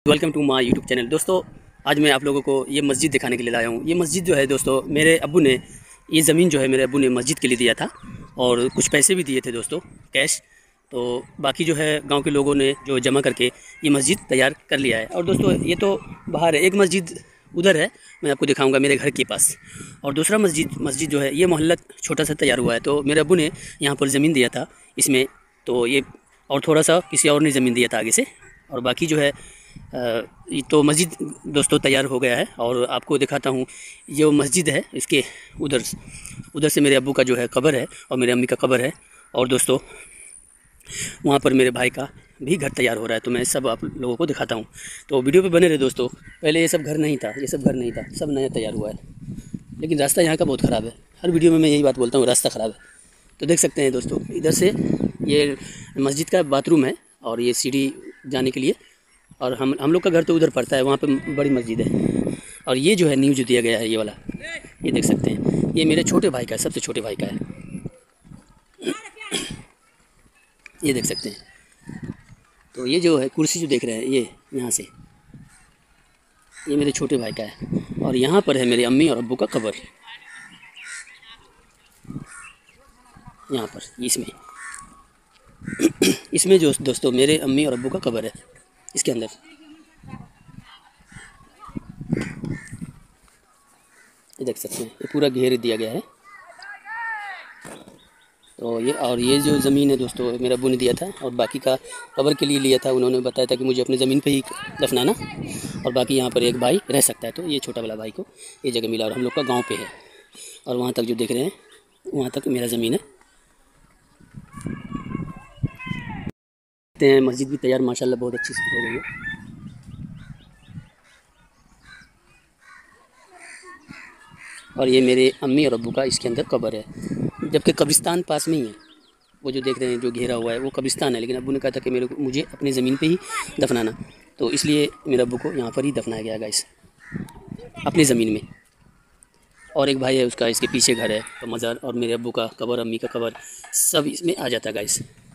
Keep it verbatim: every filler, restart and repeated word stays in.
Welcome to my YouTube channel. दोस्तों आज मैं आप लोगों को ये मस्जिद दिखाने के लिए लाया हूँ। ये मस्जिद जो है दोस्तों, मेरे अब्बू ने ये ज़मीन जो है मेरे अब्बू ने मस्जिद के लिए दिया था और कुछ पैसे भी दिए थे दोस्तों, कैश। तो बाकी जो है गांव के लोगों ने जो जमा करके ये मस्जिद तैयार कर लिया है। और दोस्तों ये तो बाहर है, एक मस्जिद उधर है, मैं आपको दिखाऊंगा मेरे घर के पास। और दूसरा मस्जिद मस्जिद जो है ये मोहल्ला छोटा सा तैयार हुआ है। तो मेरे अब्बू ने यहाँ पर ज़मीन दिया था इसमें, तो ये और थोड़ा सा किसी और ने ज़मीन दिया था आगे से। और बाकी जो है ये तो मस्जिद दोस्तों तैयार हो गया है। और आपको दिखाता हूँ ये वो मस्जिद है, इसके उधर उधर से मेरे अब्बू का जो है कब्र है और मेरे अम्मी का कब्र है। और दोस्तों वहाँ पर मेरे भाई का भी घर तैयार हो रहा है, तो मैं सब आप लोगों को दिखाता हूँ। तो वीडियो पे बने रहे दोस्तों। पहले ये सब घर नहीं था, ये सब घर नहीं था, सब नया तैयार हुआ है। लेकिन रास्ता यहाँ का बहुत ख़राब है, हर वीडियो में मैं यही बात बोलता हूँ, रास्ता ख़राब है। तो देख सकते हैं दोस्तों, इधर से ये मस्जिद का बाथरूम है और ये सीढ़ी जाने के लिए। और हम हम लोग का घर तो उधर पड़ता है, वहाँ पे बड़ी मस्जिद है। और ये जो है न्यू जो दिया गया है ये वाला, ये देख सकते हैं, ये मेरे छोटे भाई का है, सबसे छोटे भाई का है। ये देख सकते हैं। तो ये जो है कुर्सी जो देख रहे हैं, ये यहाँ से ये मेरे छोटे भाई का है। और यहाँ पर है मेरे अम्मी और अब्बू का कब्र, यहाँ पर इसमें इसमें जो दोस्तों मेरे अम्मी और अब्बू का कब्र है, इसके अंदर। ये देख सकते हैं, ये पूरा घेर दिया गया है। तो ये और ये जो ज़मीन है दोस्तों मेरे अब्बू ने दिया था, और बाकी का कब्र के लिए लिया था। उन्होंने बताया था कि मुझे अपनी ज़मीन पे ही दफनाना, और बाकी यहाँ पर एक भाई रह सकता है। तो ये छोटा वाला भाई को ये जगह मिला और हम लोग का गांव पे है। और वहाँ तक जो देख रहे हैं वहाँ तक मेरा ज़मीन है। देखते हैं मस्जिद भी तैयार माशाल्लाह बहुत अच्छी से हो गई है। और ये मेरे अम्मी और अब्बू का इसके अंदर कब्र है, जबकि कब्रिस्तान पास में ही है। वो जो देख रहे हैं जो घेरा हुआ है वो कब्रिस्तान है, लेकिन अब्बू ने कहा था कि मेरे को मुझे अपनी ज़मीन पे ही दफनाना, तो इसलिए मेरे अब्बू को यहाँ पर ही दफनाया गया गाइस, अपनी ज़मीन में। और एक भाई है उसका इसके पीछे घर है, तो मज़ार और मेरे अब्बू का कब्र, अम्मी का कब्र सब इसमें आ जाता है गाइस।